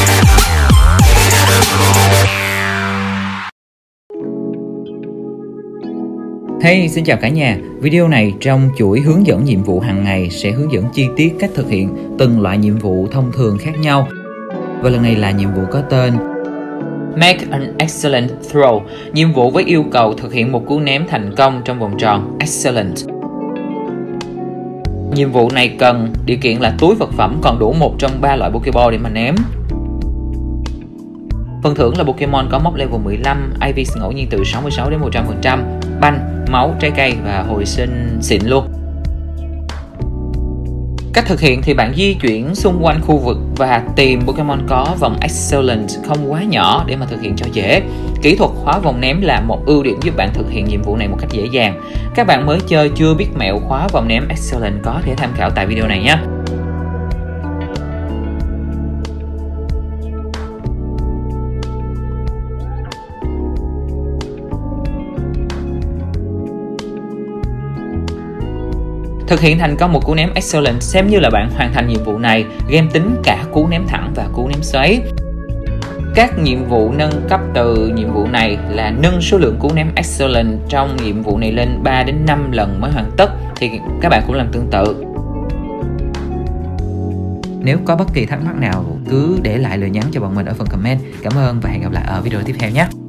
Hey, xin chào cả nhà. Video này trong chuỗi hướng dẫn nhiệm vụ hàng ngày sẽ hướng dẫn chi tiết cách thực hiện từng loại nhiệm vụ thông thường khác nhau. Và lần này là nhiệm vụ có tên Make an excellent throw, nhiệm vụ với yêu cầu thực hiện một cú ném thành công trong vòng tròn excellent. Nhiệm vụ này cần điều kiện là túi vật phẩm còn đủ một trong 3 loại Pokeball để mà ném. Phần thưởng là Pokemon có mốc level 15, IVs ngẫu nhiên từ 66 đến 100%, banh, máu, trái cây và hồi sinh xịn luôn. Cách thực hiện thì bạn di chuyển xung quanh khu vực và tìm Pokemon có vòng Excellent không quá nhỏ để mà thực hiện cho dễ. Kỹ thuật khóa vòng ném là một ưu điểm giúp bạn thực hiện nhiệm vụ này một cách dễ dàng. Các bạn mới chơi chưa biết mẹo khóa vòng ném Excellent có thể tham khảo tại video này nhé. Thực hiện thành công một cú ném Excellent xem như là bạn hoàn thành nhiệm vụ này, game tính cả cú ném thẳng và cú ném xoáy. Các nhiệm vụ nâng cấp từ nhiệm vụ này là nâng số lượng cú ném Excellent trong nhiệm vụ này lên 3 đến 5 lần mới hoàn tất, thì các bạn cũng làm tương tự. Nếu có bất kỳ thắc mắc nào cứ để lại lời nhắn cho bọn mình ở phần comment. Cảm ơn và hẹn gặp lại ở video tiếp theo nhé.